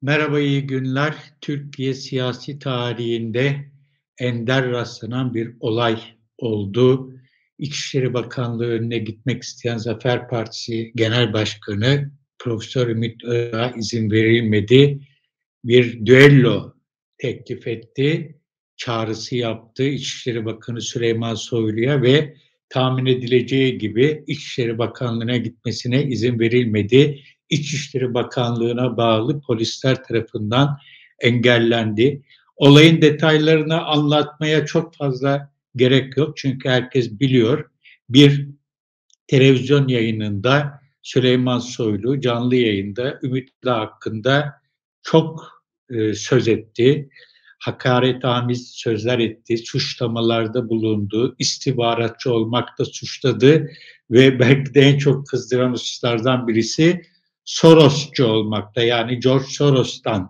Merhaba, iyi günler. Türkiye siyasi tarihinde ender rastlanan bir olay oldu. İçişleri Bakanlığı önüne gitmek isteyen Zafer Partisi Genel Başkanı Profesör Ümit Özdağ'a izin verilmedi. Bir düello teklif etti, çağrısı yaptı İçişleri Bakanı Süleyman Soylu'ya ve tahmin edileceği gibi İçişleri Bakanlığı'na gitmesine izin verilmedi. İçişleri Bakanlığı'na bağlı polisler tarafından engellendi. Olayın detaylarını anlatmaya çok fazla gerek yok çünkü herkes biliyor. Bir televizyon yayınında Süleyman Soylu canlı yayında Ümit Özdağ hakkında çok söz etti. Hakaretamiz sözler etti, suçlamalarda bulundu, istihbaratçı olmakta suçladı ve belki de en çok kızdıran hususlardan birisi Sorosçu olmakta, yani George Soros'tan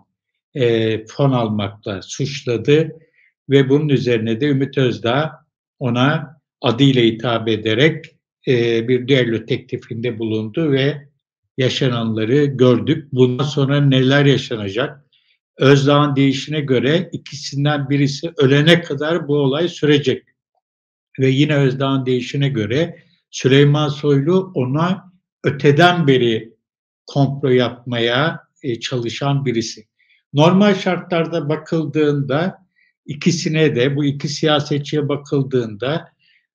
fon almakla suçladı ve bunun üzerine de Ümit Özdağ ona adıyla hitap ederek bir düello teklifinde bulundu ve yaşananları gördük. Bundan sonra neler yaşanacak? Özdağ'ın deyişine göre ikisinden birisi ölene kadar bu olay sürecek. Ve yine Özdağ'ın deyişine göre Süleyman Soylu ona öteden beri komplo yapmaya çalışan birisi. Normal şartlarda bakıldığında ikisine de, bu iki siyasetçiye bakıldığında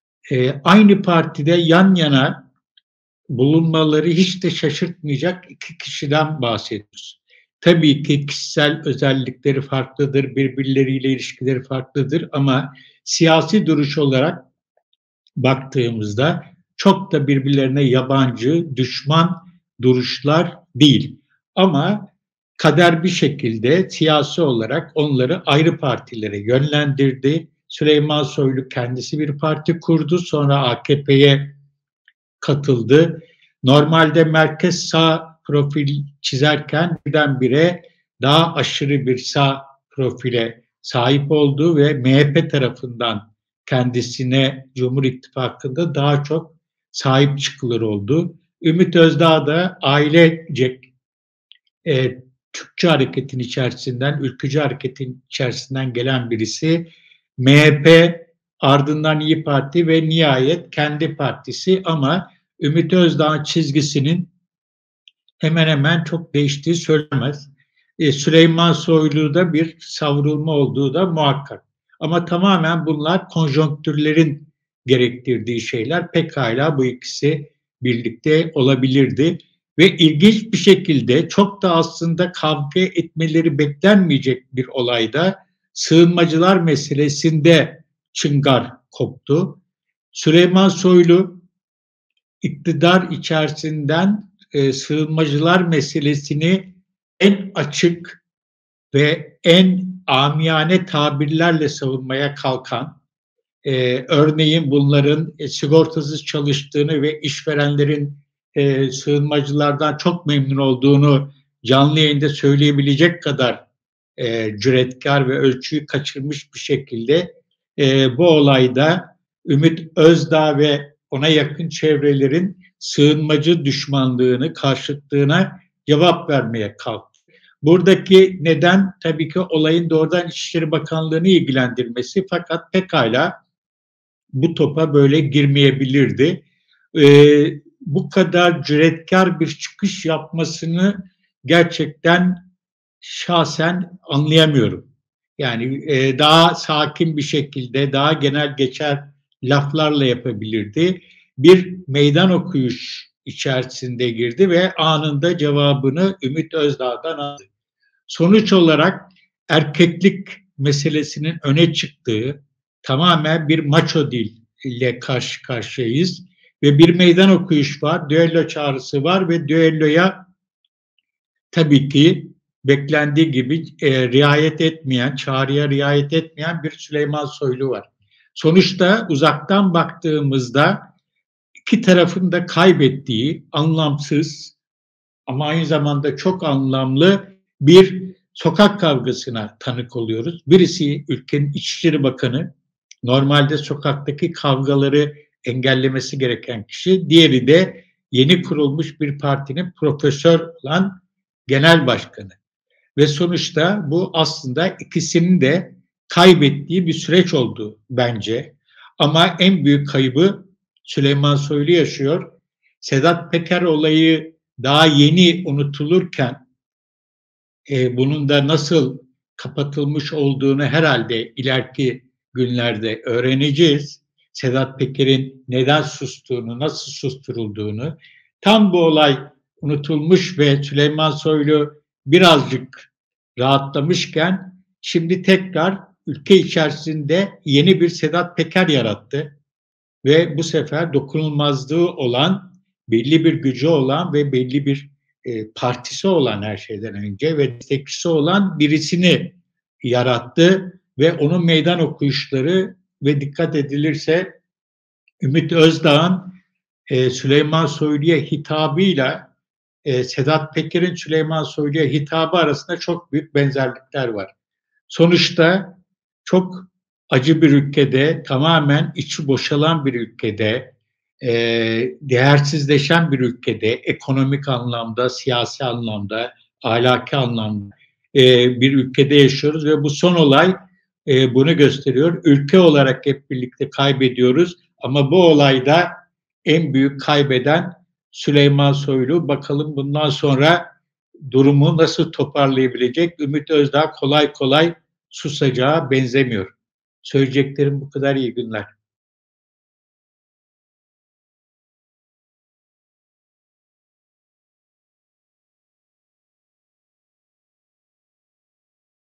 aynı partide yan yana bulunmaları hiç de şaşırtmayacak iki kişiden bahsediyoruz. Tabii ki kişisel özellikleri farklıdır, birbirleriyle ilişkileri farklıdır ama siyasi duruş olarak baktığımızda çok da birbirlerine yabancı, düşman duruşlar değil. Ama kader bir şekilde siyasi olarak onları ayrı partilere yönlendirdi. Süleyman Soylu kendisi bir parti kurdu, sonra AKP'ye katıldı. Normalde merkez sağ profil çizerken birdenbire daha aşırı bir sağ profile sahip oldu ve MHP tarafından kendisine Cumhur İttifakı'nda daha çok sahip çıkılır oldu. Ümit Özdağ da ailecek Türkçü hareketin içerisinden, ülkücü hareketin içerisinden gelen birisi. MHP, ardından İyi Parti ve nihayet kendi partisi, ama Ümit Özdağ'ın çizgisinin hemen hemen çok değiştiği söylemez. Süleyman Soylu'da bir savrulma olduğu da muhakkak. Ama tamamen bunlar konjonktürlerin gerektirdiği şeyler. Pekala bu ikisi birlikte olabilirdi. Ve ilginç bir şekilde çok da aslında kavga etmeleri beklenmeyecek bir olayda sığınmacılar meselesinde çıngar koptu. Süleyman Soylu iktidar içerisinden sığınmacılar meselesini en açık ve en amiyane tabirlerle savunmaya kalkan, örneğin bunların sigortasız çalıştığını ve işverenlerin sığınmacılardan çok memnun olduğunu canlı yayında söyleyebilecek kadar cüretkar ve ölçüyü kaçırmış bir şekilde bu olayda Ümit Özdağ ve ona yakın çevrelerin sığınmacı düşmanlığını, karşıtlığına cevap vermeye kalktı. Buradaki neden tabii ki olayın doğrudan İçişleri Bakanlığı'nı ilgilendirmesi, fakat pekala bu topa böyle girmeyebilirdi. Bu kadar cüretkar bir çıkış yapmasını gerçekten şahsen anlayamıyorum. Yani daha sakin bir şekilde, daha genel geçer laflarla yapabilirdi. Bir meydan okuyuş içerisinde girdi ve anında cevabını Ümit Özdağ'dan aldı. Sonuç olarak erkeklik meselesinin öne çıktığı, tamamen bir maço dil ile karşı karşıyayız ve bir meydan okuyuş var, düello çağrısı var ve düelloya tabii ki beklendiği gibi riayet etmeyen, çağrıya riayet etmeyen bir Süleyman Soylu var. Sonuçta uzaktan baktığımızda iki tarafın da kaybettiği anlamsız ama aynı zamanda çok anlamlı bir sokak kavgasına tanık oluyoruz. Birisi ülkenin İçişleri Bakanı, normalde sokaktaki kavgaları engellemesi gereken kişi. Diğeri de yeni kurulmuş bir partinin profesör olan genel başkanı. ve sonuçta bu aslında ikisinin de kaybettiği bir süreç oldu bence. Ama en büyük kaybı Süleyman Soylu yaşıyor. Sedat Peker olayı daha yeni unutulurken bunun da nasıl kapatılmış olduğunu herhalde ileriki günlerde öğreneceğiz. Sedat Peker'in neden sustuğunu, nasıl susturulduğunu. Tam bu olay unutulmuş ve Süleyman Soylu birazcık rahatlamışken şimdi tekrar ülke içerisinde yeni bir Sedat Peker yarattı ve bu sefer dokunulmazlığı olan, belli bir gücü olan ve belli bir partisi olan her şeyden önce ve destekçisi olan birisini yarattı ve onun meydan okuyuşları ve dikkat edilirse Ümit Özdağ'ın Süleyman Soylu'ya hitabıyla Sedat Peker'in Süleyman Soylu'ya hitabı arasında çok büyük benzerlikler var. Sonuçta çok acı bir ülkede, tamamen içi boşalan bir ülkede, değersizleşen bir ülkede, ekonomik anlamda, siyasi anlamda, ahlaki anlamda bir ülkede yaşıyoruz ve bu son olay bunu gösteriyor. Ülke olarak hep birlikte kaybediyoruz ama bu olayda en büyük kaybeden Süleyman Soylu. Bakalım bundan sonra durumu nasıl toparlayabilecek? Ümit Özdağ kolay kolay susacağı benzemiyor. Söyleyeceklerim bu kadar. İyi günler.